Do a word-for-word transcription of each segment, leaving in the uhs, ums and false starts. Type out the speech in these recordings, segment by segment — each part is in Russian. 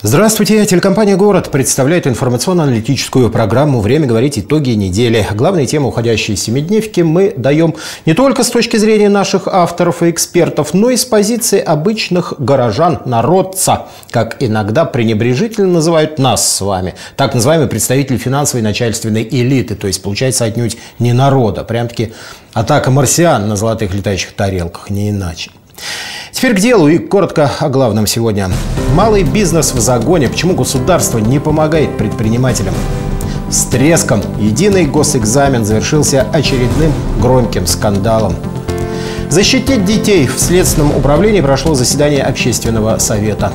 Здравствуйте! Телекомпания «Город» представляет информационно-аналитическую программу «Время говорить. Итоги недели». Главные темы уходящей семидневки мы даем не только с точки зрения наших авторов и экспертов, но и с позиции обычных горожан, народца, как иногда пренебрежительно называют нас с вами, так называемые представители финансовой и начальственной элиты, то есть, получается, отнюдь не народа. Прям-таки атака марсиан на золотых летающих тарелках, не иначе. Теперь к делу и коротко о главном сегодня. Малый бизнес в загоне. Почему государство не помогает предпринимателям? С треском единый госэкзамен завершился очередным громким скандалом. Защитить детей в Следственном управлении прошло заседание Общественного совета.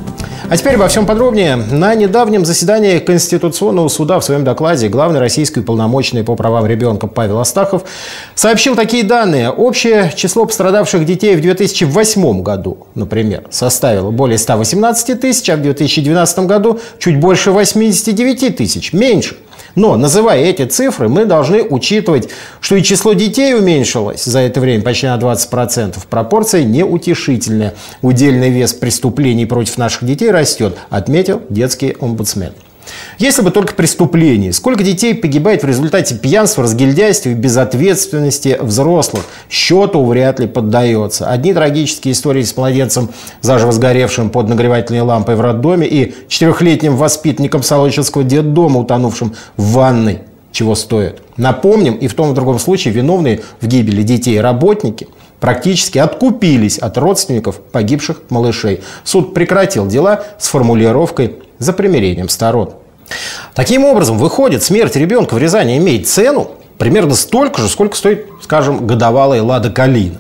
А теперь обо всем подробнее. На недавнем заседании Конституционного суда в своем докладе главный российский уполномоченный по правам ребенка Павел Астахов сообщил такие данные. Общее число пострадавших детей в две тысячи восьмом году, например, составило более ста восемнадцати тысяч, а в две тысячи двенадцатом году чуть больше восьмидесяти девяти тысяч, меньше. Но, называя эти цифры, мы должны учитывать, что и число детей уменьшилось за это время почти на двадцать процентов. Пропорция неутешительная. Удельный вес преступлений против наших детей растет, отметил детский омбудсмен. Если бы только преступлений. Сколько детей погибает в результате пьянства, разгильдяйства и безответственности взрослых, счету вряд ли поддается. Одни трагические истории с младенцем, заживо сгоревшим под нагревательной лампой в роддоме, и четырехлетним воспитанником Солочинского детдома, утонувшим в ванной, чего стоит. Напомним, и в том и в другом случае виновные в гибели детей работники практически откупились от родственников погибших малышей. Суд прекратил дела с формулировкой «за примирением сторон». Таким образом, выходит, смерть ребенка в Рязани имеет цену примерно столько же, сколько стоит, скажем, годовалая «Лада Калина».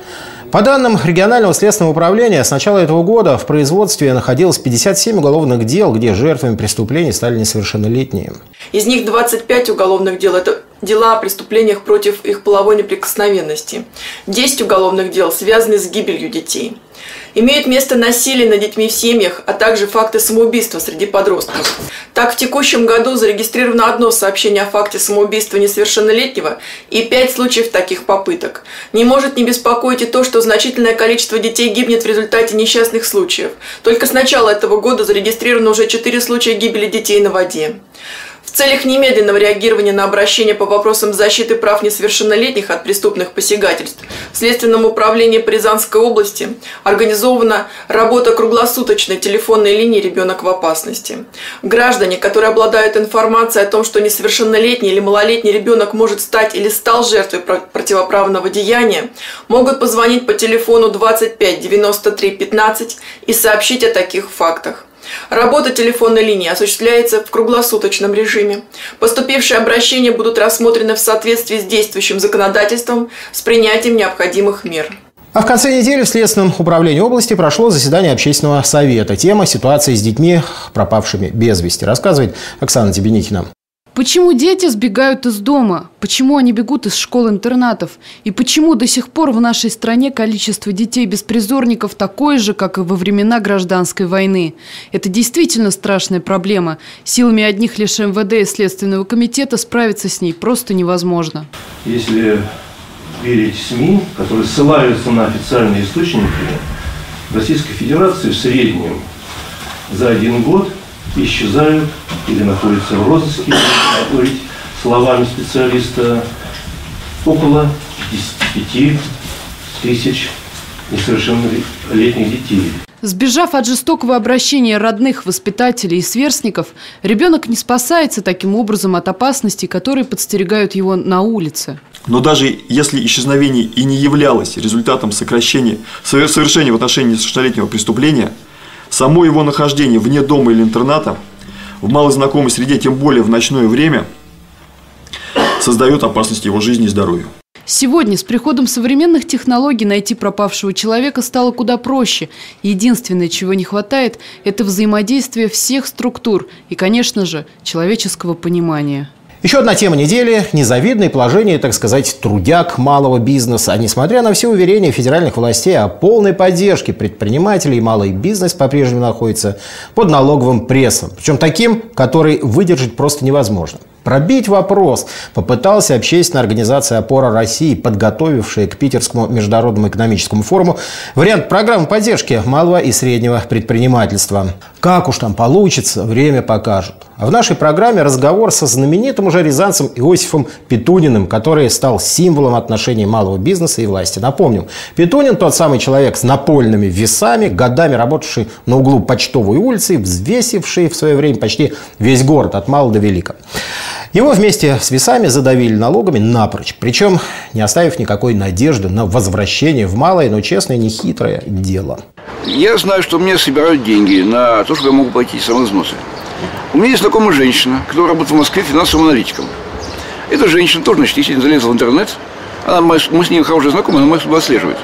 По данным регионального следственного управления, с начала этого года в производстве находилось пятьдесят семь уголовных дел, где жертвами преступлений стали несовершеннолетние. Из них двадцать пять уголовных дел – это дела о преступлениях против их половой неприкосновенности. десять уголовных дел связаны с гибелью детей. Имеют место насилие над детьми в семьях, а также факты самоубийства среди подростков. Так, в текущем году зарегистрировано одно сообщение о факте самоубийства несовершеннолетнего и пять случаев таких попыток. Не может не беспокоить и то, что значительное количество детей гибнет в результате несчастных случаев. Только с начала этого года зарегистрировано уже четыре случая гибели детей на воде. В целях немедленного реагирования на обращения по вопросам защиты прав несовершеннолетних от преступных посягательств в Следственном управлении по Рязанской области организована работа круглосуточной телефонной линии «Ребенок в опасности». Граждане, которые обладают информацией о том, что несовершеннолетний или малолетний ребенок может стать или стал жертвой противоправного деяния, могут позвонить по телефону двадцать пять девяносто три пятнадцать и сообщить о таких фактах. Работа телефонной линии осуществляется в круглосуточном режиме. Поступившие обращения будут рассмотрены в соответствии с действующим законодательством с принятием необходимых мер. А в конце недели в Следственном управлении области прошло заседание Общественного совета. Тема «Ситуация с детьми, пропавшими без вести». Рассказывает Оксана Тебеникина. Почему дети сбегают из дома? Почему они бегут из школ-интернатов? И почему до сих пор в нашей стране количество детей-беспризорников такое же, как и во времена гражданской войны? Это действительно страшная проблема. Силами одних лишь эм вэ дэ и Следственного комитета справиться с ней просто невозможно. Если верить СМИ, которые ссылаются на официальные источники, в Российской Федерации в среднем за один год исчезают или находятся в розыске, говорить словами специалиста, около пятидесяти пяти тысяч несовершеннолетних детей. Сбежав от жестокого обращения родных, воспитателей и сверстников, ребенок не спасается таким образом от опасностей, которые подстерегают его на улице. Но даже если исчезновение и не являлось результатом сокращения, совершения в отношении несовершеннолетнего преступления, само его нахождение вне дома или интерната, в малознакомой среде, тем более в ночное время, создает опасность его жизни и здоровью. Сегодня с приходом современных технологий найти пропавшего человека стало куда проще. Единственное, чего не хватает, это взаимодействие всех структур и, конечно же, человеческого понимания. Еще одна тема недели – незавидное положение, так сказать, трудяг малого бизнеса. Несмотря на все уверения федеральных властей о полной поддержке предпринимателей, малый бизнес по-прежнему находится под налоговым прессом. Причем таким, который выдержать просто невозможно. Пробить вопрос попытался общественная организация «Опора России», подготовившая к Питерскому международному экономическому форуму вариант программы поддержки малого и среднего предпринимательства. Как уж там получится, время покажет. А в нашей программе разговор со знаменитым уже рязанцем Иосифом Петуниным, который стал символом отношений малого бизнеса и власти. Напомним, Петунин – тот самый человек с напольными весами, годами работавший на углу Почтовой улицы, взвесивший в свое время почти весь город от мала до велика. Его вместе с весами задавили налогами напрочь, причем не оставив никакой надежды на возвращение в малое, но честное, нехитрое дело. Я знаю, что мне собирают деньги на то, что я могу платить самовзносы. У меня есть знакомая женщина, которая работает в Москве финансовым аналитиком. Эта женщина тоже, значит, естественно, залезла в интернет. Она, мы с ней хорошие знакомые, она меня отслеживает.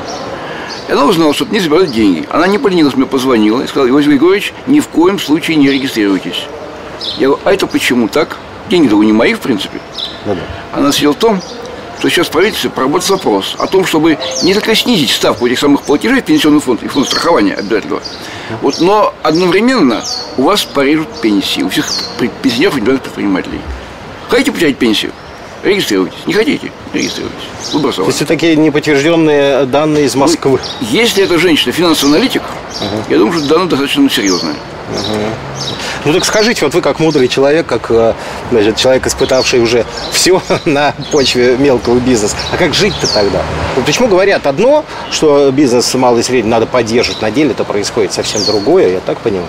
И она узнала, что мне собирают деньги. Она не поленилась, мне позвонила и сказала: Иосиф Григорьевич, ни в коем случае не регистрируйтесь. Я говорю: а это почему так? Деньги-то не мои, в принципе. Да-да. Она сидела в том, что сейчас в правительстве проработает вопрос о том, чтобы не только снизить ставку этих самых платежей в пенсионный фонд и фонд страхования обязательного, вот, но одновременно у вас порежут пенсии, у всех пенсионеров и предпринимателей. Хотите потерять пенсию? Регистрируйтесь. Не хотите? Регистрируйтесь. Выбор за вами. То есть это такие неподтвержденные данные из Москвы? Ну, если эта женщина финансовый аналитик, uh-huh. я думаю, что данные достаточно серьезные. Uh-huh. Ну так скажите, вот вы как мудрый человек, как, значит, человек, испытавший уже все на почве мелкого бизнеса, а как жить-то тогда? Вот почему говорят одно, что бизнес малый и средний надо поддерживать, на деле это происходит совсем другое, я так понимаю?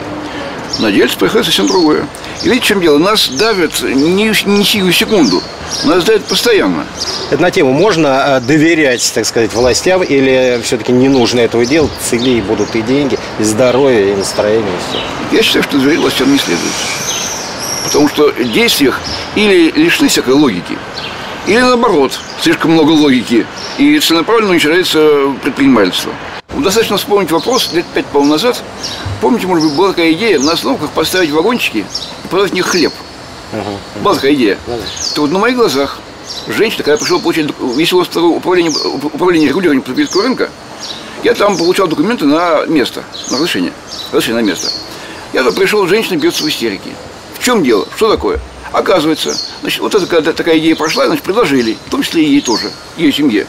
На деле происходит совсем другое. И видите, в чем дело? Нас давят не, не сию секунду, нас давят постоянно. Это на тему: можно доверять, так сказать, властям, или все-таки не нужно этого делать, целее будут и деньги, и здоровье, и настроение, и все? Я считаю, что доверять властям не следует. Потому что в действиях или лишены всякой логики, или наоборот, слишком много логики, и целенаправленно уничтожается предпринимательство. Достаточно вспомнить вопрос лет пять, по-моему, назад. Помните, может быть, была такая идея на остановках поставить вагончики и продать в них хлеб. Uh-huh. Была такая идея. Uh-huh. То вот на моих глазах женщина, когда пришла получать веселое управление, управление регулированием потребительского рынка, я там получал документы на место, на разрешение, разрешение на место. Я там пришел, женщина бьется в истерике. В чем дело? Что такое? Оказывается, значит, вот эта когда такая идея прошла, значит, предложили, в том числе и ей тоже, ее семье.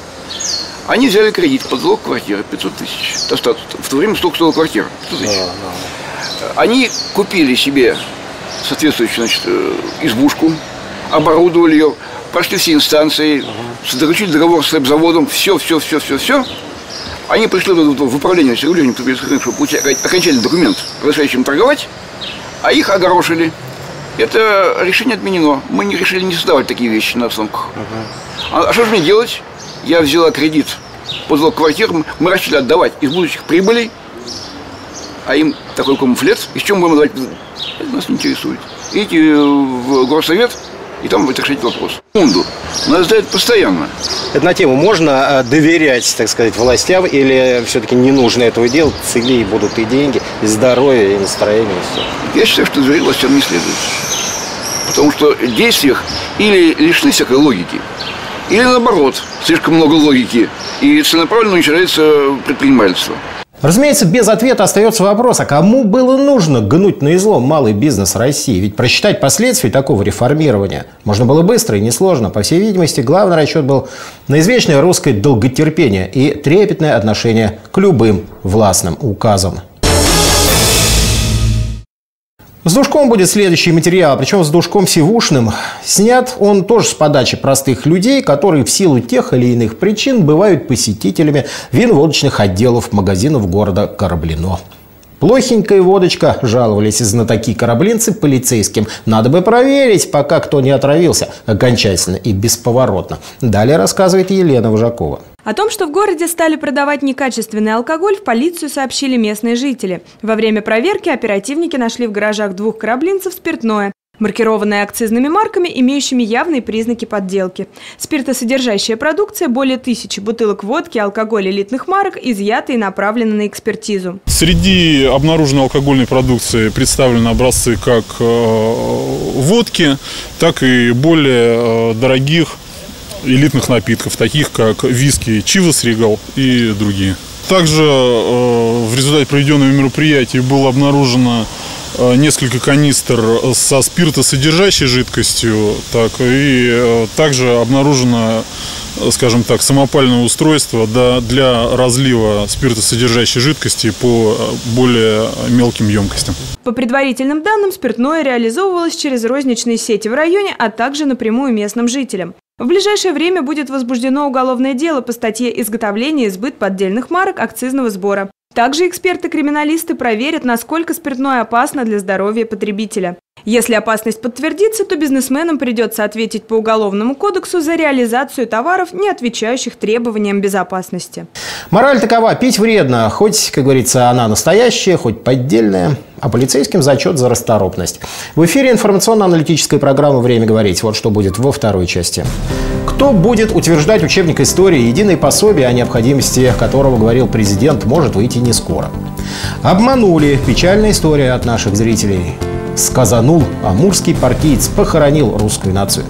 Они взяли кредит под залог квартиры пятьсот тысяч. В то время столько стоила квартира. пятьсот тысяч. Да, да. Они купили себе соответствующую, значит, избушку, оборудовали ее, прошли все инстанции, uh-huh. заключили договор с хлебзаводом, все, все, все, все, все. Они пришли в управление регулированием потребительского рынка, чтобы получить окончательный документ, разрешающий им торговать, а их огорошили. Это решение отменено. Мы не решили не создавать такие вещи на остановках. Uh-huh. А, а что же мне делать? Я взяла кредит под залог квартир, мы решили отдавать из будущих прибылей, а им такой камуфлет, и с чем будем отдавать, это нас не интересует. Идите в горсовет, и там будет решать вопрос. Фонду нас дают постоянно. Это на тему: можно доверять, так сказать, властям, или все-таки не нужно этого делать, целее будут и деньги, и здоровье, и настроение, и все? Я считаю, что доверять властям не следует. Потому что в действиях или лишены всякой логики, или наоборот, слишком много логики, и целенаправленно уничтожается предпринимательство. Разумеется, без ответа остается вопрос: а кому было нужно гнуть на излом малый бизнес России? Ведь просчитать последствия такого реформирования можно было быстро и несложно. По всей видимости, главный расчет был на извечное русское долготерпение и трепетное отношение к любым властным указам. С Душком будет следующий материал, причем с Душком Сивушным. Снят он тоже с подачи простых людей, которые в силу тех или иных причин бывают посетителями вино-водочных отделов магазинов города Кораблино. Плохенькая водочка, жаловались знатоки-кораблинцы полицейским. Надо бы проверить, пока кто не отравился окончательно и бесповоротно. Далее рассказывает Елена Вожакова. О том, что в городе стали продавать некачественный алкоголь, в полицию сообщили местные жители. Во время проверки оперативники нашли в гаражах двух кораблинцев спиртное, маркированное акцизными марками, имеющими явные признаки подделки. Спиртосодержащая продукция, более тысячи бутылок водки, алкоголь элитных марок, изъяты и направлены на экспертизу. Среди обнаруженной алкогольной продукции представлены образцы как водки, так и более дорогих элитных напитков, таких как виски Chivas Regal и другие. Также э, в результате проведенного мероприятия было обнаружено э, несколько канистр со спиртосодержащей жидкостью, так и э, также обнаружено скажем так, самопального устройства для разлива спиртосодержащей жидкости по более мелким емкостям. По предварительным данным, спиртное реализовывалось через розничные сети в районе, а также напрямую местным жителям. В ближайшее время будет возбуждено уголовное дело по статье «Изготовление и сбыт поддельных марок акцизного сбора». Также эксперты-криминалисты проверят, насколько спиртное опасно для здоровья потребителя. Если опасность подтвердится, то бизнесменам придется ответить по Уголовному кодексу за реализацию товаров, не отвечающих требованиям безопасности. Мораль такова: пить вредно. Хоть, как говорится, она настоящая, хоть поддельная. А полицейским зачет за расторопность. В эфире информационно-аналитической программы «Время говорить». Вот что будет во второй части. Кто будет утверждать учебник истории? Единое пособие, о необходимости которого говорил президент, может выйти не скоро. Обманули. Печальная история от наших зрителей. Сказанул, амурский партиец похоронил русскую нацию.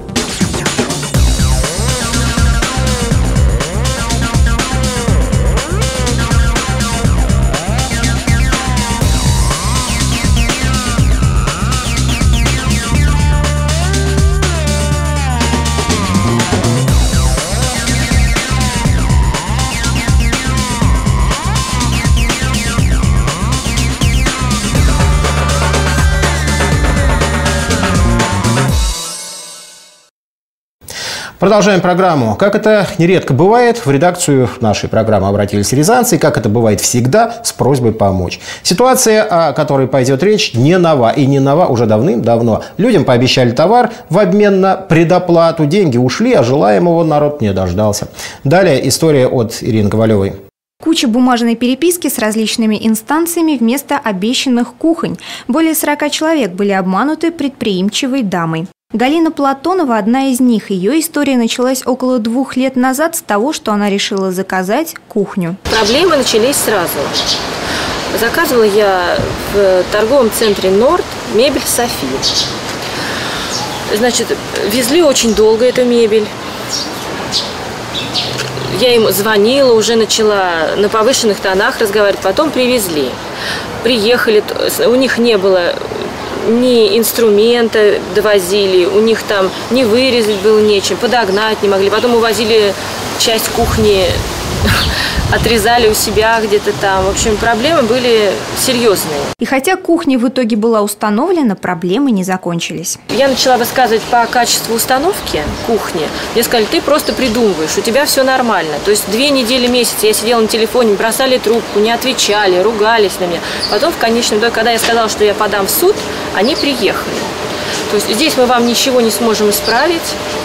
Продолжаем программу. Как это нередко бывает, в редакцию нашей программы обратились рязанцы, и как это бывает всегда, с просьбой помочь. Ситуация, о которой пойдет речь, не нова. И не нова уже давным-давно. Людям пообещали товар в обмен на предоплату. Деньги ушли, а желаемого народ не дождался. Далее история от Ирины Ковалевой. Куча бумажной переписки с различными инстанциями вместо обещанных кухонь. Более сорока человек были обмануты предприимчивой дамой. Галина Платонова – одна из них. Ее история началась около двух лет назад с того, что она решила заказать кухню. Проблемы начались сразу. Заказывала я в торговом центре «Норд» мебель «Софи». Значит, везли очень долго эту мебель. Я им звонила, уже начала на повышенных тонах разговаривать. Потом привезли. Приехали, у них не было ни инструмента довозили, у них там не вырезать было нечем, подогнать не могли. Потом увозили часть кухни, отрезали у себя где-то там. В общем, проблемы были серьезные. И хотя кухня в итоге была установлена, проблемы не закончились. Я начала высказывать по качеству установки кухни. Мне сказали: ты просто придумываешь, у тебя все нормально. То есть две недели, месяц я сидела на телефоне, бросали трубку, не отвечали, ругались на меня. Потом в конечном итоге, когда я сказала, что я подам в суд, они приехали. То есть здесь мы вам ничего не сможем исправить.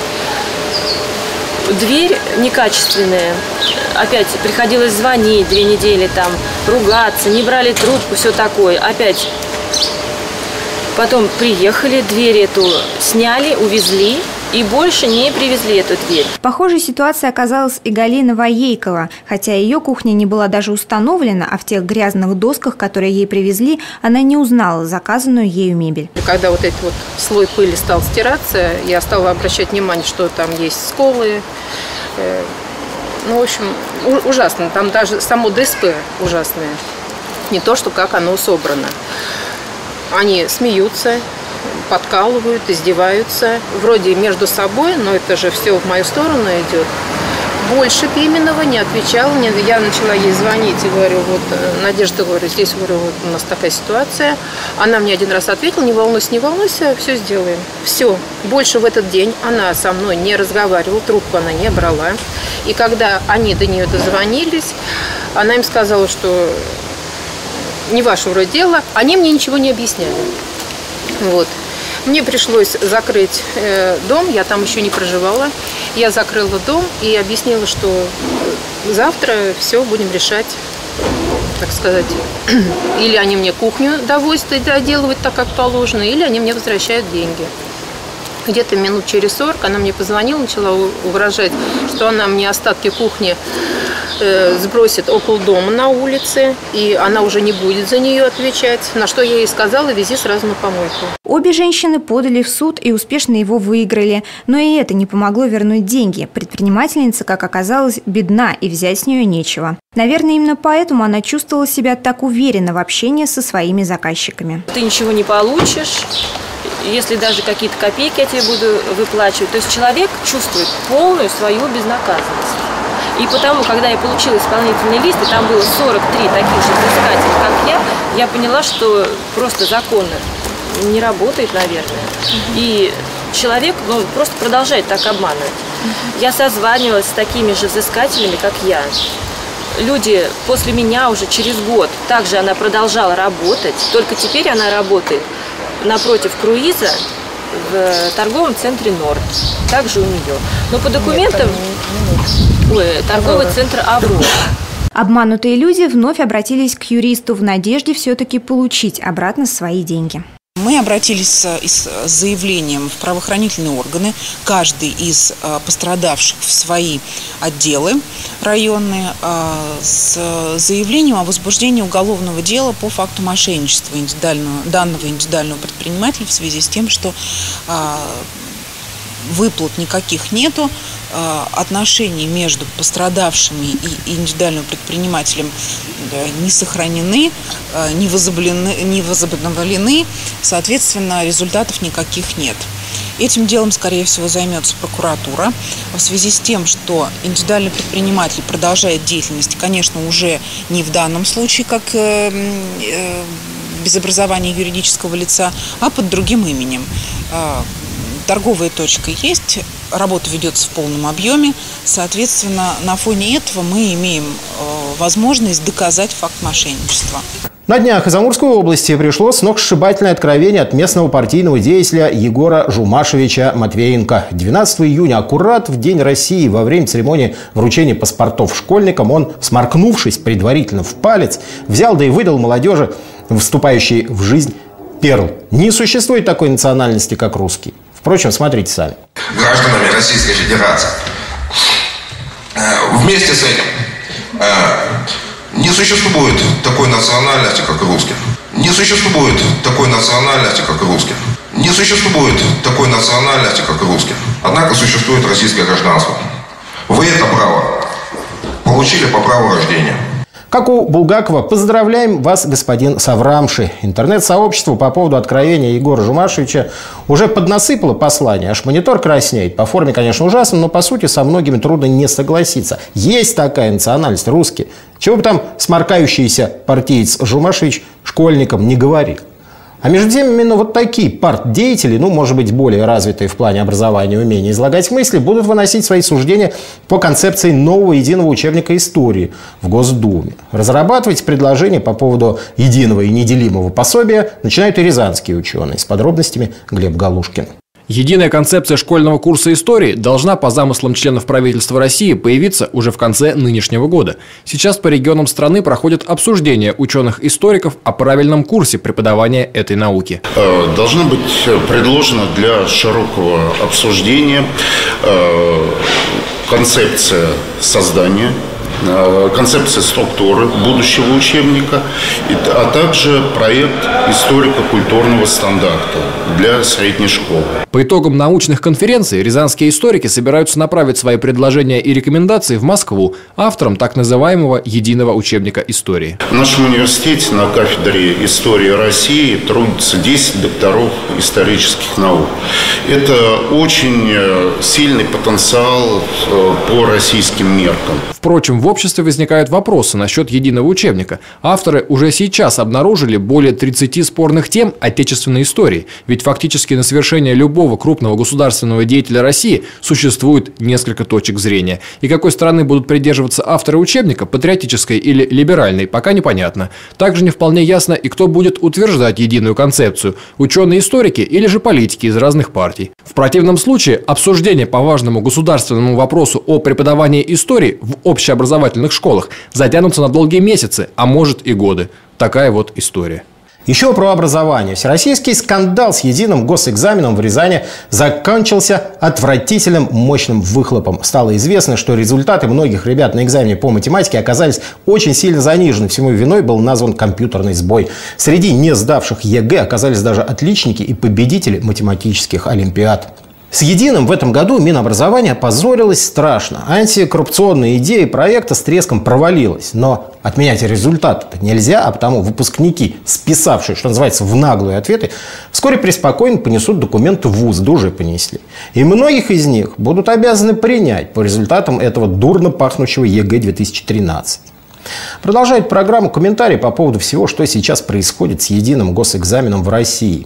Дверь некачественная. Опять приходилось звонить две недели, там, ругаться, не брали трубку, все такое. Опять потом приехали, дверь эту сняли, увезли и больше не привезли эту дверь. Похожей ситуация оказалась и Галина Воейкова. Хотя ее кухня не была даже установлена, а в тех грязных досках, которые ей привезли, она не узнала заказанную ею мебель. Когда вот этот вот слой пыли стал стираться, я стала обращать внимание, что там есть сколы. Ну, в общем, ужасно. Там даже само ДСП ужасное. Не то, что как оно собрано. Они смеются, подкалывают, издеваются. Вроде между собой, но это же все в мою сторону идет. Больше Пименова не отвечала. Я начала ей звонить и говорю: вот, Надежда, говорю, здесь, говорю, вот у нас такая ситуация. Она мне один раз ответила: не волнуйся, не волнуйся, все сделаем. Все. Больше в этот день она со мной не разговаривала, трубку она не брала. И когда они до нее дозвонились, она им сказала, что не ваше вроде дело. Они мне ничего не объясняли. Вот. Мне пришлось закрыть э, дом, я там еще не проживала. Я закрыла дом и объяснила, что завтра все будем решать, так сказать. Или они мне кухню довозят и доделывают так, как положено, или они мне возвращают деньги. Где-то минут через сорок она мне позвонила, начала угрожать, что она мне остатки кухни э, сбросит около дома на улице, и она уже не будет за нее отвечать. На что я ей сказала: вези сразу на помойку. Обе женщины подали в суд и успешно его выиграли. Но и это не помогло вернуть деньги. Предпринимательница, как оказалось, бедна, и взять с нее нечего. Наверное, именно поэтому она чувствовала себя так уверенно в общении со своими заказчиками. Ты ничего не получишь. если даже какие-то копейки я тебе буду выплачивать. То есть человек чувствует полную свою безнаказанность. И потому, когда я получила исполнительный лист, и там было сорок три таких же взыскателей, как я, я поняла, что просто закон не работает, наверное. И человек ну, просто продолжает так обманывать. Я созванивалась с такими же взыскателями, как я. Люди после меня уже через год, также она продолжала работать, только теперь она работает напротив круиза в торговом центре «Норд». Также у нее. Но по документам... Ой, торговый центр «Аврора». Обманутые люди вновь обратились к юристу в надежде все-таки получить обратно свои деньги. Мы обратились с заявлением в правоохранительные органы, каждый из пострадавших в свои отделы районные, с заявлением о возбуждении уголовного дела по факту мошенничества индивидуального, данного индивидуального предпринимателя в связи с тем, что выплат никаких нету, отношения между пострадавшими и индивидуальным предпринимателем не сохранены, не возобновлены, не возобновлены, соответственно, результатов никаких нет. Этим делом, скорее всего, займется прокуратура в связи с тем, что индивидуальный предприниматель продолжает деятельность, конечно, уже не в данном случае, как без образования юридического лица, а под другим именем. Торговая точка есть, работа ведется в полном объеме, соответственно, на фоне этого мы имеем возможность доказать факт мошенничества. На днях из Амурской области пришло сногсшибательное откровение от местного партийного деятеля Егора Жумашевича Матвеенко. двенадцатого июня, аккурат в День России, во время церемонии вручения паспортов школьникам, он, сморкнувшись предварительно в палец, взял да и выдал молодежи, вступающей в жизнь, перл. Не существует такой национальности, как русский. Впрочем, смотрите сами. Гражданами Российской Федерации. Вместе с этим не существует такой национальности, как русских. Не существует такой национальности, как русских. Не существует такой национальности, как русских. Однако существует российское гражданство. Вы это право получили по праву рождения. Как у Булгакова, поздравляем вас, господин Саврамши. Интернет-сообщество по поводу откровения Егора Жумашевича уже поднасыпало послание. Аж монитор краснеет. По форме, конечно, ужасно, но по сути со многими трудно не согласиться. Есть такая национальность, русские. Чего бы там сморкающийся партиец Жумашевич школьникам не говорил. А между тем, именно вот такие партдеятели, ну, может быть, более развитые в плане образования и умения излагать мысли, будут выносить свои суждения по концепции нового единого учебника истории в Госдуме. Разрабатывать предложения по поводу единого и неделимого пособия начинают и рязанские ученые. С подробностями Глеб Галушкин. Единая концепция школьного курса истории должна, по замыслам членов правительства России, появиться уже в конце нынешнего года. Сейчас по регионам страны проходят обсуждения ученых-историков о правильном курсе преподавания этой науки. Должна быть предложена для широкого обсуждения концепция создания, концепция структуры будущего учебника, а также проект историко-культурного стандарта для средней школы. По итогам научных конференций рязанские историки собираются направить свои предложения и рекомендации в Москву авторам так называемого единого учебника истории. В нашем университете на кафедре истории России трудятся десять докторов исторических наук. Это очень сильный потенциал по российским меркам. Впрочем, в обществе возникают вопросы насчет единого учебника. Авторы уже сейчас обнаружили более тридцати спорных тем отечественной истории. Ведь фактически на совершение любого крупного государственного деятеля России существует несколько точек зрения. И какой стороны будут придерживаться авторы учебника, патриотической или либеральной, пока непонятно. Также не вполне ясно, и кто будет утверждать единую концепцию – ученые-историки или же политики из разных партий. В противном случае обсуждение по важному государственному вопросу о преподавании истории в общеобразовательных школах затянутся на долгие месяцы, а может и годы. Такая вот история. Еще про образование. Всероссийский скандал с единым госэкзаменом в Рязани закончился отвратительным мощным выхлопом. Стало известно, что результаты многих ребят на экзамене по математике оказались очень сильно занижены. Всему виной был назван компьютерный сбой. Среди не сдавших ЕГЭ оказались даже отличники и победители математических олимпиад. С единым в этом году Минобразование опозорилось страшно. Антикоррупционная идея проекта с треском провалилась. Но отменять результаты нельзя, а потому выпускники, списавшие, что называется, в наглые ответы, вскоре преспокойно понесут документы в вуз, да уже понесли. И многих из них будут обязаны принять по результатам этого дурно пахнущего ЕГЭ две тысячи тринадцать. Продолжает программу комментарий по поводу всего, что сейчас происходит с единым госэкзаменом в России.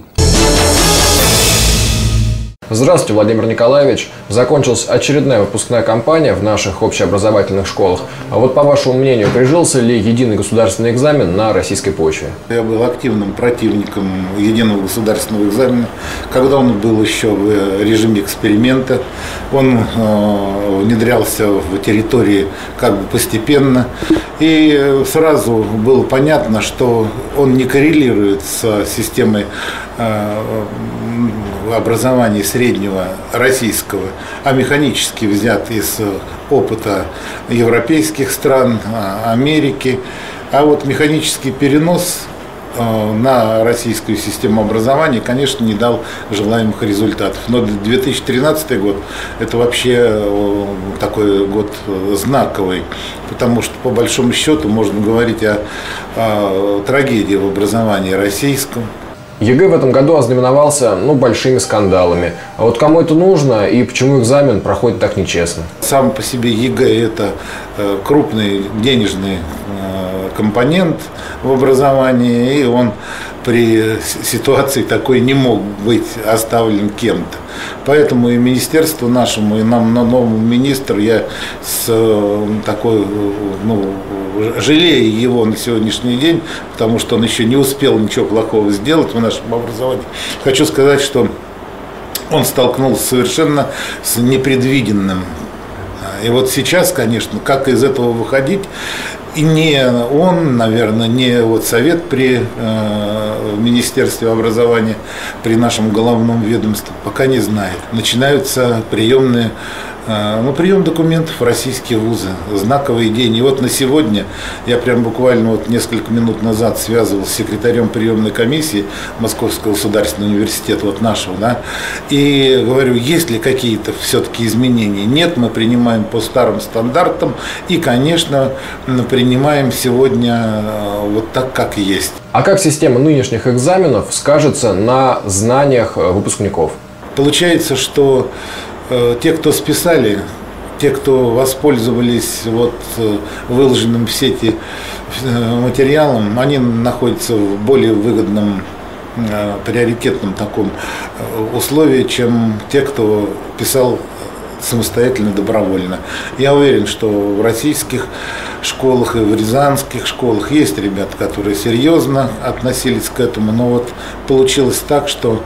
Здравствуйте, Владимир Николаевич. Закончилась очередная выпускная кампания в наших общеобразовательных школах. А вот по вашему мнению, прижился ли единый государственный экзамен на российской почве? Я был активным противником единого государственного экзамена, когда он был еще в режиме эксперимента. Он э, внедрялся в территории как бы постепенно. И сразу было понятно, что он не коррелирует с системой э, образования среднего российского, а механически взят из опыта европейских стран, Америки. А вот механический перенос на российскую систему образования, конечно, не дал желаемых результатов. Но две тысячи тринадцатый год – это вообще такой год знаковый, потому что, по большому счету, можно говорить о, о трагедии в образовании российском. ЕГЭ в этом году ознаменовался ну, большими скандалами. А вот кому это нужно и почему экзамен проходит так нечестно? Сам по себе ЕГЭ – это крупный денежный компонент в образовании, и он при ситуации такой не мог быть оставлен кем-то. Поэтому и министерству нашему, и нам, новому министру, я с такой, ну, жалею его на сегодняшний день, потому что он еще не успел ничего плохого сделать в нашем образовании. Хочу сказать, что он столкнулся совершенно с непредвиденным. И вот сейчас, конечно, как из этого выходить, и не он, наверное, не вот совет при э, Министерстве образования, при нашем головном ведомстве, пока не знает. Начинаются приемные, э, ну, прием документов в российские вузы, знаковый день. И вот на сегодня, я прям буквально вот несколько минут назад связывался с секретарем приемной комиссии Московского государственного университета, вот нашего, да, и говорю, есть ли какие-то все-таки изменения? Нет, мы принимаем по старым стандартам и, конечно, принимаем принимаем сегодня вот так, как есть. А как система нынешних экзаменов скажется на знаниях выпускников? Получается, что э, те, кто списали, те, кто воспользовались вот, выложенным в сети материалом, они находятся в более выгодном, э, приоритетном таком условии, чем те, кто писал самостоятельно, добровольно. Я уверен, что в российских школах и в рязанских школах есть ребята, которые серьезно относились к этому, но вот получилось так, что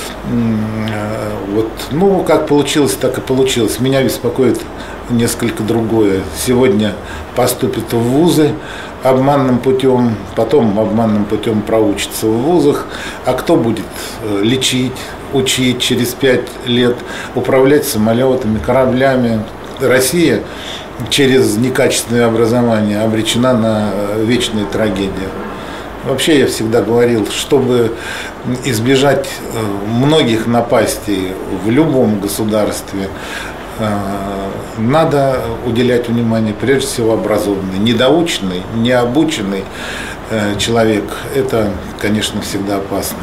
вот, ну, как получилось, так и получилось. Меня беспокоит несколько другое. Сегодня поступят в вузы обманным путем, потом обманным путем проучатся в вузах, а кто будет лечить, учить через пять лет, управлять самолетами, кораблями? Россия через некачественное образование обречена на вечную трагедию. Вообще я всегда говорил, чтобы избежать многих напастей в любом государстве, надо уделять внимание прежде всего образованный. Недоученный, необученный человек – это, конечно, всегда опасно.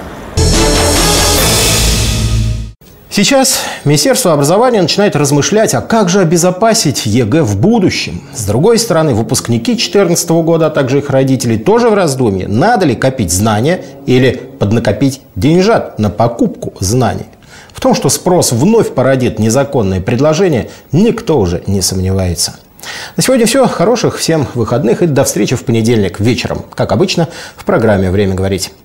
Сейчас Министерство образования начинает размышлять, а как же обезопасить ЕГЭ в будущем. С другой стороны, выпускники две тысячи четырнадцатого года, а также их родители тоже в раздумье, надо ли копить знания или поднакопить деньжат на покупку знаний. В том, что спрос вновь породит незаконные предложения, никто уже не сомневается. На сегодня все. Хороших всем выходных и до встречи в понедельник вечером, как обычно, в программе «Время говорить».